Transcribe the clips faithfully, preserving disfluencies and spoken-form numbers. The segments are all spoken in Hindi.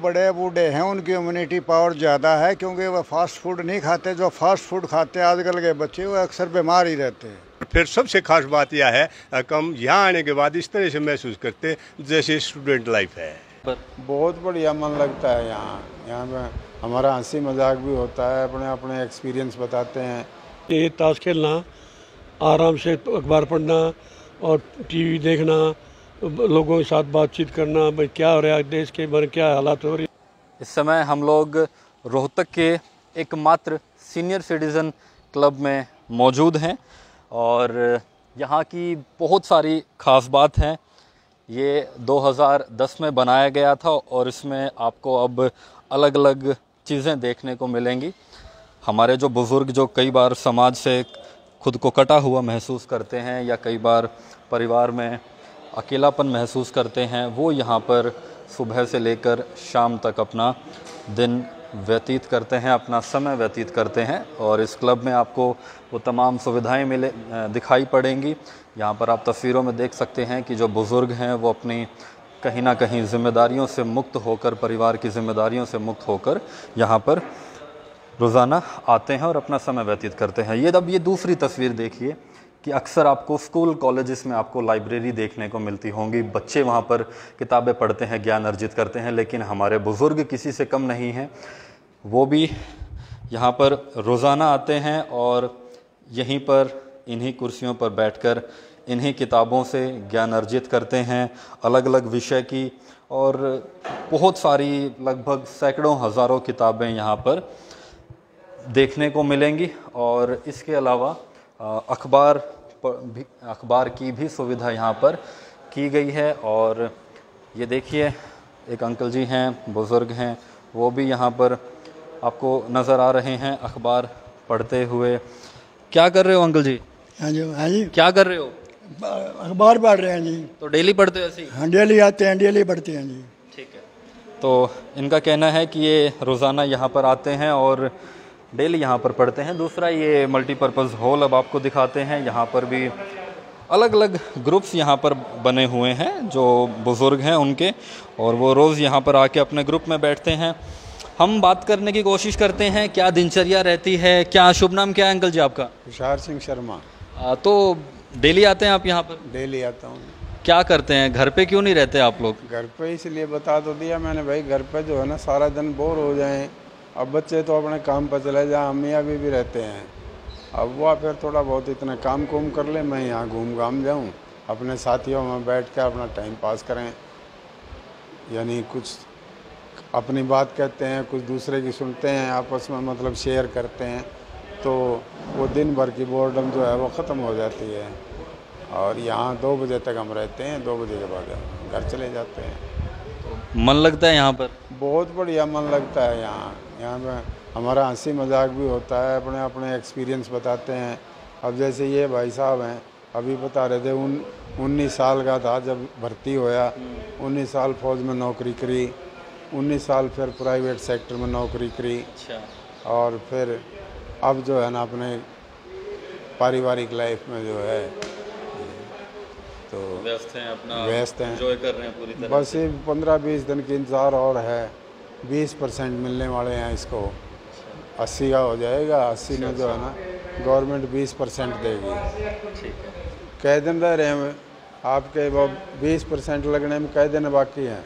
बड़े बूढ़े हैं उनकी इम्यूनिटी पावर ज़्यादा है, क्योंकि वह फास्ट फूड नहीं खाते। जो फास्ट फूड खाते हैं आजकल के बच्चे, वो अक्सर बीमार ही रहते हैं। फिर सबसे खास बात यह है कि हम यहाँ आने के बाद इस तरह से महसूस करते जैसे स्टूडेंट लाइफ है। बहुत बढ़िया मन लगता है यहाँ यहाँ पे हमारा हंसी मजाक भी होता है, अपने अपने एक्सपीरियंस बताते हैं। ये ताश खेलना, आराम से अखबार पढ़ना और टीवी देखना, लोगों के साथ बातचीत करना, भाई क्या हो रहा है देश के बारे क्या हालात हो रही। इस समय हम लोग रोहतक के एकमात्र सीनियर सिटीज़न क्लब में मौजूद हैं और यहाँ की बहुत सारी ख़ास बात हैं। ये दो हज़ार दस में बनाया गया था और इसमें आपको अब अलग अलग चीज़ें देखने को मिलेंगी। हमारे जो बुज़ुर्ग जो कई बार समाज से खुद को कटा हुआ महसूस करते हैं या कई बार परिवार में अकेलापन महसूस करते हैं, वो यहाँ पर सुबह से लेकर शाम तक अपना दिन व्यतीत करते हैं, अपना समय व्यतीत करते हैं। और इस क्लब में आपको वो तमाम सुविधाएं मिले दिखाई पड़ेंगी। यहाँ पर आप तस्वीरों में देख सकते हैं कि जो बुज़ुर्ग हैं वो अपनी कहीं ना कहीं ज़िम्मेदारियों से मुक्त होकर, परिवार की ज़िम्मेदारियों से मुक्त होकर यहाँ पर रोज़ाना आते हैं और अपना समय व्यतीत करते हैं। ये अब ये दूसरी तस्वीर देखिए कि अक्सर आपको स्कूल कॉलेजेस में आपको लाइब्रेरी देखने को मिलती होंगी। बच्चे वहाँ पर किताबें पढ़ते हैं, ज्ञान अर्जित करते हैं, लेकिन हमारे बुज़ुर्ग किसी से कम नहीं हैं। वो भी यहाँ पर रोज़ाना आते हैं और यहीं पर इन्हीं कुर्सियों पर बैठकर इन्हीं किताबों से ज्ञान अर्जित करते हैं, अलग अलग विषय की। और बहुत सारी लगभग सैकड़ों हज़ारों किताबें यहाँ पर देखने को मिलेंगी। और इसके अलावा अखबार भी अखबार की भी सुविधा यहाँ पर की गई है। और ये देखिए एक अंकल जी हैं, बुज़ुर्ग हैं, वो भी यहाँ पर आपको नज़र आ रहे हैं अखबार पढ़ते हुए। क्या कर रहे हो अंकल जी? हाँ जी, हाँ जी। क्या कर रहे हो? अखबार पढ़ रहे हैं जी। तो डेली पढ़ते हो ऐसे? हाँ, डेली आते हैं, डेली पढ़ते हैं जी। ठीक है। तो इनका कहना है कि ये रोज़ाना यहाँ पर आते हैं और डेली यहाँ पर पढ़ते हैं। दूसरा ये मल्टीपर्पज़ हॉल अब आपको दिखाते हैं। यहाँ पर भी अलग अलग ग्रुप्स यहाँ पर बने हुए हैं जो बुज़ुर्ग हैं उनके, और वो रोज़ यहाँ पर आके अपने ग्रुप में बैठते हैं। हम बात करने की कोशिश करते हैं क्या दिनचर्या रहती है। क्या शुभ नाम क्या है अंकल जी आपका? तुषार सिंह शर्मा। आ, तो डेली आते हैं आप यहाँ पर? डेली आता हूँ। क्या करते हैं घर पे, क्यों नहीं रहते आप लोग? घर पे इसलिए बता तो दिया मैंने भाई, घर पे जो है ना सारा दिन बोर हो जाएं। अब बच्चे तो अपने काम पर चले जाए, अम्मी अभी भी रहते हैं। अब वो फिर थोड़ा बहुत इतना काम कुम कर ले, मैं यहाँ घूम घाम जाऊँ, अपने साथियों में बैठ कर अपना टाइम पास करें। यानी कुछ अपनी बात कहते हैं, कुछ दूसरे की सुनते हैं, आपस में मतलब शेयर करते हैं, तो वो दिन भर की बोर्डम जो है वो ख़त्म हो जाती है। और यहाँ दो बजे तक हम रहते हैं, दो बजे के बाद घर चले जाते हैं। मन लगता है यहाँ पर? बहुत बढ़िया मन लगता है यहाँ यहाँ पे हमारा हंसी मजाक भी होता है, अपने अपने एक्सपीरियंस बताते हैं। अब जैसे ये भाई साहब हैं, अभी बता रहे थे उन उन्नीस साल का था जब भर्ती होया, उन्नीस साल फौज में नौकरी करी, उन्नीस साल फिर प्राइवेट सेक्टर में नौकरी करी। अच्छा। और फिर अब जो है ना अपने पारिवारिक लाइफ में जो है तो व्यस्त हैं, अपना व्यस्त हैं, एंजॉय कर रहे हैं पूरी तरह। बस ये पंद्रह बीस दिन की इंतज़ार और है। बीस परसेंट मिलने वाले हैं इसको, अस्सी का हो जाएगा। अस्सी में जो है ना गवर्नमेंट बीस परसेंट देगी। ठीक है। कै दिन रह रहे हैं आपके, वो बीस परसेंट लगने में कै दिन बाकी हैं?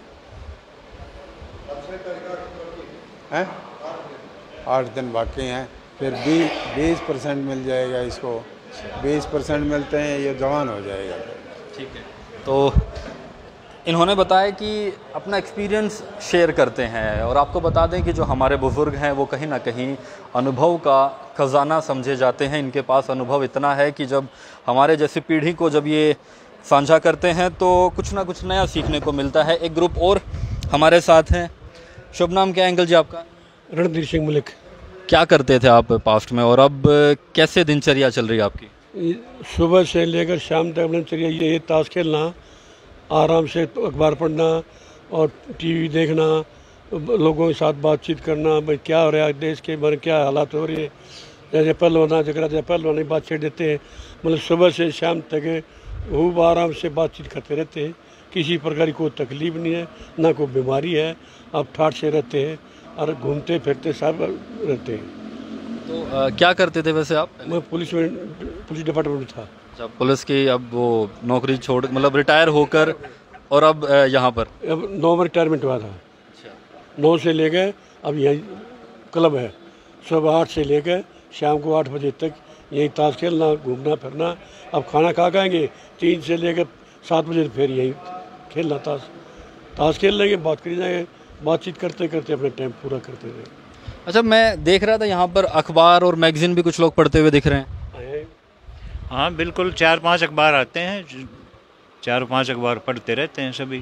हैं आठ दिन बाकी हैं। फिर बीस बीस परसेंट मिल जाएगा इसको। बीस परसेंट मिलते हैं, ये जवान हो जाएगा। ठीक है। तो इन्होंने बताया कि अपना एक्सपीरियंस शेयर करते हैं। और आपको बता दें कि जो हमारे बुज़ुर्ग हैं वो कहीं ना कहीं अनुभव का ख़जाना समझे जाते हैं। इनके पास अनुभव इतना है कि जब हमारे जैसी पीढ़ी को जब ये साझा करते हैं तो कुछ ना कुछ नया सीखने को मिलता है। एक ग्रुप और हमारे साथ हैं। शुभ नाम क्या है अंकल जी आपका? रणधीर सिंह मलिक। क्या करते थे आप पास्ट में और अब कैसे दिनचर्या चल रही है आपकी? सुबह से लेकर शाम तक दिनचर्या ये ताश खेलना, आराम से अखबार पढ़ना और टीवी देखना, लोगों के साथ बातचीत करना, भाई क्या हो रहा है देश के बारे क्या हालात हो रही है। जैसे पहलवाना जगह जैसे पहलवानी बात छेड़ देते हैं, मतलब सुबह से शाम तक खूब आराम से बातचीत करते रहते हैं किसी प्रकार की कोई तकलीफ नहीं है, ना कोई बीमारी है। अब ठाठ से रहते हैं और घूमते फिरते सब रहते हैं। तो आ, क्या करते थे वैसे आप? मैं पुलिस में पुलिस डिपार्टमेंट में था। जब पुलिस की अब वो नौकरी छोड़ मतलब रिटायर होकर और अब आ, यहाँ पर अब नौ में रिटायरमेंट हुआ था। नौ से लेकर अब यही क्लब है, सुबह आठ से लेकर शाम को आठ बजे तक यही ताश खेलना, घूमना फिरना। अब खाना खा खाएंगे तीन से लेकर सात बजे फिर यही खेलना, ताश ताश खेल लेंगे, बात करी जाएंगे, बातचीत करते करते अपना टाइम पूरा करते रहे। अच्छा, मैं देख रहा था यहाँ पर अखबार और मैगजीन भी कुछ लोग पढ़ते हुए दिख रहे हैं। हाँ बिल्कुल, चार पांच अखबार आते हैं, चार पांच अखबार पढ़ते रहते हैं सभी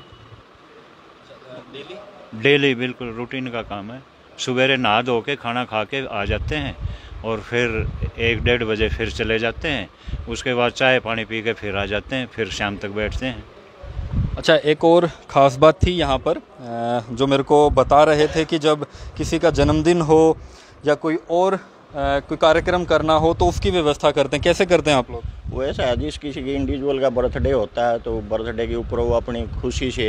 डेली। बिल्कुल रूटीन का काम है। सवेरे नहा धो के खाना खा के आ जाते हैं और फिर एक डेढ़ बजे फिर चले जाते हैं। उसके बाद चाय पानी पी के फिर आ जाते हैं, फिर शाम तक बैठते हैं। अच्छा, एक और ख़ास बात थी यहाँ पर जो मेरे को बता रहे थे कि जब किसी का जन्मदिन हो या कोई और कोई कार्यक्रम करना हो तो उसकी व्यवस्था करते हैं। कैसे करते हैं आप लोग? वो ऐसा है, जिस किसी की इंडिविजुअल का बर्थडे होता है तो बर्थडे के ऊपर वो अपनी खुशी से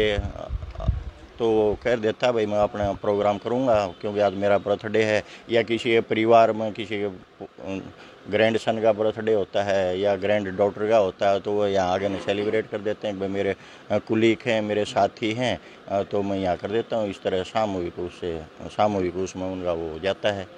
तो कह देता है भाई मैं अपना प्रोग्राम करूँगा क्योंकि आज मेरा बर्थडे है। या किसी परिवार में किसी के ग्रैंड सन का बर्थडे होता है या ग्रैंड डॉटर का होता है तो वो यहाँ आगे में सेलिब्रेट कर देते हैं। भाई मेरे कुलीग हैं, मेरे साथी हैं तो मैं यहाँ कर देता हूँ। इस तरह सामूहिक उससे सामूहिक उसमें उनका वो हो जाता है।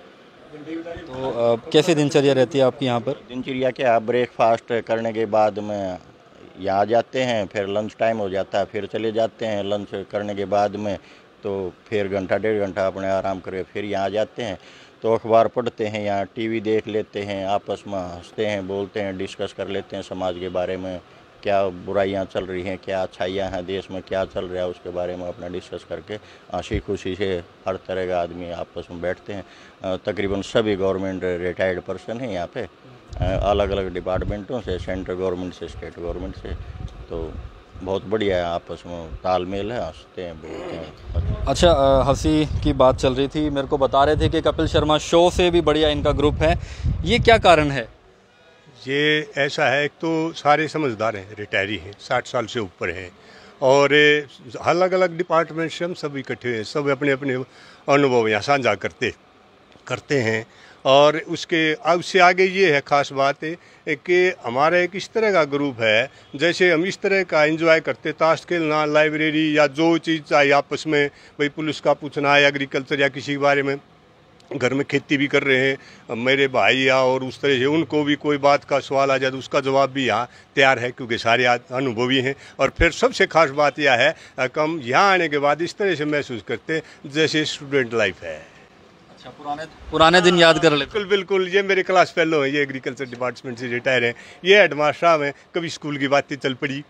तो कैसी दिनचर्या रहती है आपकी यहाँ पर? दिनचर्या क्या, ब्रेकफास्ट करने के बाद में यहाँ आ जाते हैं, फिर लंच टाइम हो जाता है, फिर चले जाते हैं। लंच करने के बाद में तो फिर घंटा डेढ़ घंटा अपने आराम करके फिर यहाँ आ जाते हैं। तो अखबार पढ़ते हैं, यहाँ टीवी देख लेते हैं, आपस में हंसते हैं, बोलते हैं, डिस्कस कर लेते हैं समाज के बारे में, क्या बुराइयां चल रही हैं, क्या अच्छाइयां हैं, देश में क्या चल रहा है उसके बारे में अपना डिस्कस करके हंसी खुशी से हर तरह का आदमी आपस में बैठते हैं। तकरीबन सभी गवर्नमेंट रिटायर्ड पर्सन हैं यहाँ पे, अलग अलग डिपार्टमेंटों से, सेंट्रल गवर्नमेंट से, स्टेट गवर्नमेंट से। तो बहुत बढ़िया है, आपस में तालमेल है, हंसते हैं, बोलते हैं। अच्छा, हंसी की बात चल रही थी, मेरे को बता रहे थे कि कपिल शर्मा शो से भी बढ़िया इनका ग्रुप है। ये क्या कारण है? ये ऐसा है, एक तो सारे समझदार हैं, रिटायरी हैं, साठ साल से ऊपर हैं और अलग अलग डिपार्टमेंट से हम सब इकट्ठे हैं, सब अपने अपने अनुभव यहाँ साझा करते करते हैं। और उसके उससे आगे ये है ख़ास बात है कि हमारा एक इस तरह का ग्रुप है, जैसे हम इस तरह का एंजॉय करते, ताश खेलना, लाइब्रेरी या जो चीज़ चाहिए आपस में, भाई पुलिस का पूछना है, एग्रीकल्चर या किसी के बारे में, घर में खेती भी कर रहे हैं मेरे भाई या और उस तरह से उनको भी कोई बात का सवाल आ जाए तो उसका जवाब भी यहाँ तैयार है क्योंकि सारे अनुभवी हैं। और फिर सबसे खास बात यह है कि हम यहाँ आने के बाद इस तरह से महसूस करते जैसे स्टूडेंट लाइफ है। अच्छा, पुराने पुराने दिन याद कर ले। बिल्कुल बिल्कुल, ये मेरे क्लास फेलो हैं, ये एग्रीकल्चर डिपार्टमेंट से रिटायर हैं, ये हेडमास्टर साहब हैं, कभी स्कूल की बातें चल पड़ी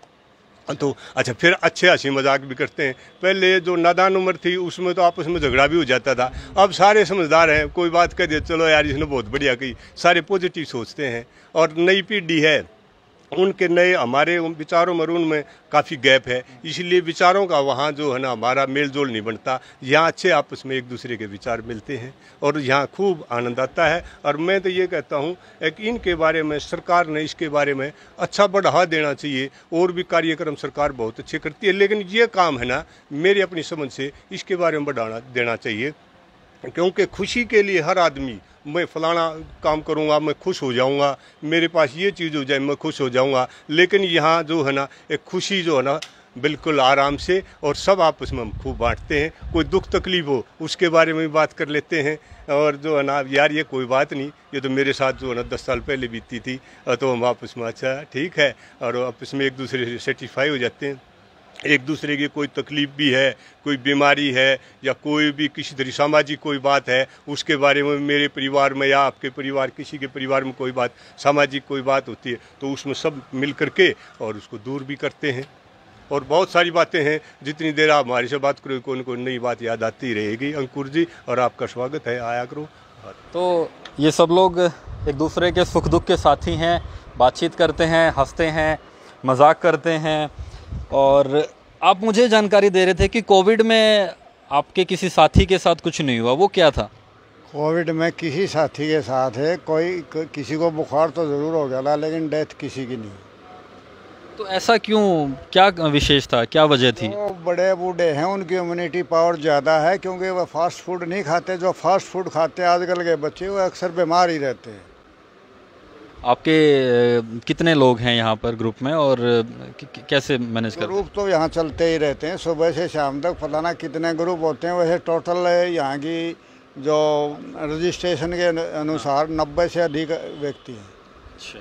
तो अच्छा, फिर अच्छे हंसी मजाक भी करते हैं। पहले जो नादान उम्र थी उसमें तो आपस में झगड़ा भी हो जाता था, अब सारे समझदार हैं, कोई बात कह दे चलो यार इसने बहुत बढ़िया कही, सारे पॉजिटिव सोचते हैं। और नई पीढ़ी है, उनके नए हमारे विचारों में उनमें काफ़ी गैप है, इसलिए विचारों का वहाँ जो है ना हमारा मेल जोल नहीं बनता। यहाँ अच्छे आपस में एक दूसरे के विचार मिलते हैं और यहाँ खूब आनंद आता है। और मैं तो ये कहता हूँ कि इनके बारे में सरकार ने इसके बारे में अच्छा बढ़ावा देना चाहिए, और भी कार्यक्रम सरकार बहुत अच्छे करती है, लेकिन ये काम है ना मेरी अपनी समझ से इसके बारे में बढ़ाना देना चाहिए, क्योंकि खुशी के लिए हर आदमी मैं फलाना काम करूंगा, मैं खुश हो जाऊंगा, मेरे पास ये चीज़ हो जाए मैं खुश हो जाऊंगा। लेकिन यहाँ जो है ना एक खुशी जो है ना बिल्कुल आराम से और सब आपस में हम खूब बांटते हैं। कोई दुख तकलीफ हो उसके बारे में भी बात कर लेते हैं, और जो है ना यार ये कोई बात नहीं, ये तो मेरे साथ जो है ना दस साल पहले बीती थी, तो हम आपस में अच्छा ठीक है और आपस में एक दूसरे से सेटिस्फाई हो जाते हैं। एक दूसरे की कोई तकलीफ भी है, कोई बीमारी है या कोई भी किसी तरह सामाजिक कोई बात है उसके बारे में, मेरे परिवार में या आपके परिवार किसी के परिवार में कोई बात सामाजिक कोई बात होती है तो उसमें सब मिल करके और उसको दूर भी करते हैं। और बहुत सारी बातें हैं, जितनी देर आप हमारे से बात करो कोई कोई नई बात याद आती रहेगी। अंकुर जी, और आपका स्वागत है, आया करो। तो ये सब लोग एक दूसरे के सुख दुख के साथी हैं, बातचीत करते हैं, हंसते हैं, मजाक करते हैं। और आप मुझे जानकारी दे रहे थे कि कोविड में आपके किसी साथी के साथ कुछ नहीं हुआ, वो क्या था? कोविड में किसी साथी के साथ है, कोई को, किसी को बुखार तो ज़रूर हो गया था, लेकिन डेथ किसी की नहीं। तो ऐसा क्यों, क्या विशेष था, क्या वजह थी? वो बड़े बूढ़े हैं, उनकी इम्यूनिटी पावर ज़्यादा है, क्योंकि वो फास्ट फूड नहीं खाते। जो फास्ट फूड खाते हैं आजकल के बच्चे, वो अक्सर बीमार ही रहते हैं। आपके अ, कितने लोग हैं यहाँ पर ग्रुप में, और क- कैसे मैनेज कर? ग्रुप तो यहाँ चलते ही रहते हैं, सुबह से शाम तक पता ना कितने ग्रुप होते हैं। वैसे टोटल यहाँ की जो रजिस्ट्रेशन के अनुसार नब्बे से अधिक व्यक्ति हैं। अच्छा,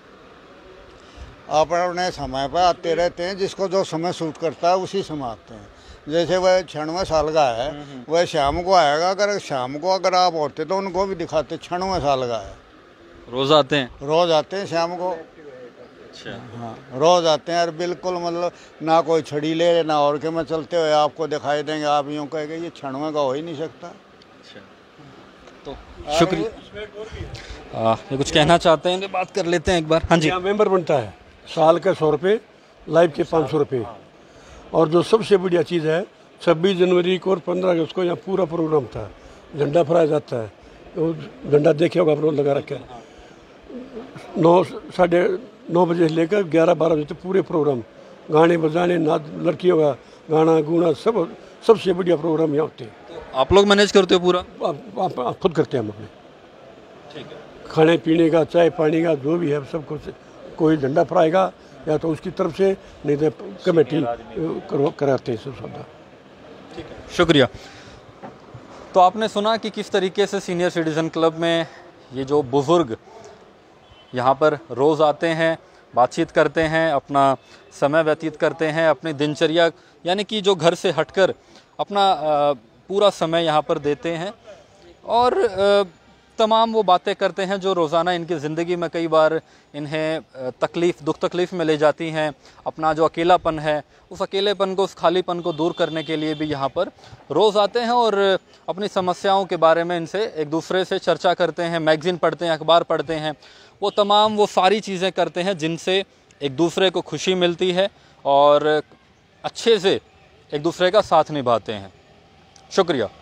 आप अपने समय पर आते रहते हैं, जिसको जो समय सूट करता है उसी समय आते हैं। जैसे वह छियानवे साल का है, वह शाम को आएगा। अगर शाम को अगर आप होते तो उनको भी दिखाते, छियानवे साल का है। रोज़ आते हैं? रोज़ आते हैं शाम को। अच्छा, हाँ, रोज़ आते हैं, और बिल्कुल मतलब ना कोई छड़ी ले ना और के में चलते हुए आपको दिखाई देंगे। आप यूँ कहेंगे ये छियानवे का हो ही नहीं सकता। अच्छा, तो शुक्रिया। आ, ये कुछ कहना चाहते हैं तो बात कर लेते हैं एक बार। हाँ जी। यहाँ मेंबर बनता है, साल का सौ रुपये, लाइव के पाँच सौ रुपये। और जो सबसे बढ़िया चीज़ है, छब्बीस जनवरी को और पंद्रह अगस्त को यहाँ पूरा प्रोग्राम था, झंडा फहराया जाता है। तो झंडा देखे होगा आप लोग लगा रखे हैं। नौ साढ़े नौ बजे से लेकर ग्यारह बारह बजे तक पूरे प्रोग्राम, गाने बजाने, नाच, लड़कियों का गाना गुना, सब सबसे बढ़िया प्रोग्राम यहाँ होते हैं। आप लोग मैनेज करते हो पूरा? आप, आप, आप खुद करते हैं हम अपने। ठीक है। खाने पीने का, चाय पानी का, जो भी है सब कुछ। कोई झंडा फहराएगा या तो उसकी तरफ से, नहीं तो कमेटी कराते हैं सब सौदा। ठीक है, शुक्रिया। तो आपने सुना कि किस तरीके से सीनियर सिटीज़न क्लब में ये जो बुज़ुर्ग यहाँ पर रोज़ आते हैं, बातचीत करते हैं, अपना समय व्यतीत करते हैं, अपनी दिनचर्या यानी कि जो घर से हटकर अपना पूरा समय यहाँ पर देते हैं, और तमाम वो बातें करते हैं जो रोज़ाना इनकी ज़िंदगी में कई बार इन्हें तकलीफ़ दुख तकलीफ़ में ले जाती हैं। अपना जो अकेलापन है, उस अकेलेपन को, उस खालीपन को दूर करने के लिए भी यहाँ पर रोज़ आते हैं और अपनी समस्याओं के बारे में इनसे एक दूसरे से चर्चा करते हैं, मैगज़ीन पढ़ते हैं, अखबार पढ़ते हैं। वो तमाम वो सारी चीज़ें करते हैं जिनसे एक दूसरे को खुशी मिलती है और अच्छे से एक दूसरे का साथ निभाते हैं। शुक्रिया।